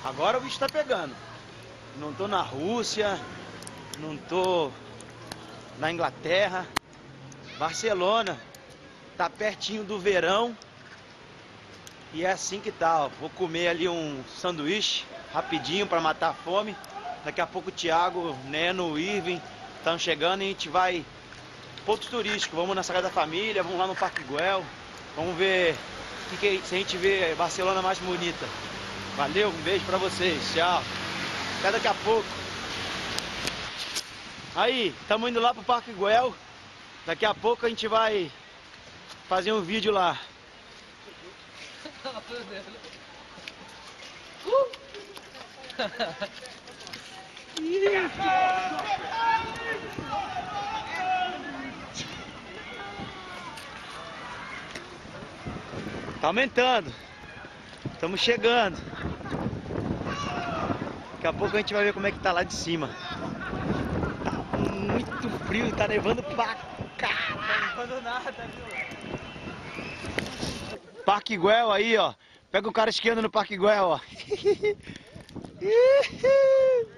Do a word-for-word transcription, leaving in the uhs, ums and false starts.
Agora o bicho tá pegando. Não tô na Rússia, não tô na Inglaterra. Barcelona tá pertinho do verão. E é assim que tá, ó. Vou comer ali um sanduíche rapidinho para matar a fome. Daqui a pouco o Thiago, o Neno, o Irving estão chegando e a gente vai pontos turísticos. Vamos na Sagrada Família, vamos lá no Parque Güell. Vamos ver que que, se a gente vê Barcelona mais bonita. Valeu, um beijo pra vocês, tchau. Até daqui a pouco. Aí, estamos indo lá pro Parque Güell. Daqui a pouco a gente vai fazer um vídeo lá. Tá aumentando. Estamos chegando. Daqui a pouco a gente vai ver como é que tá lá de cima. Tá muito frio, tá nevando pra caralho. Tá nevando nada, viu? Parque Güell aí, ó. Pega o cara esquiando no Parque Güell, ó.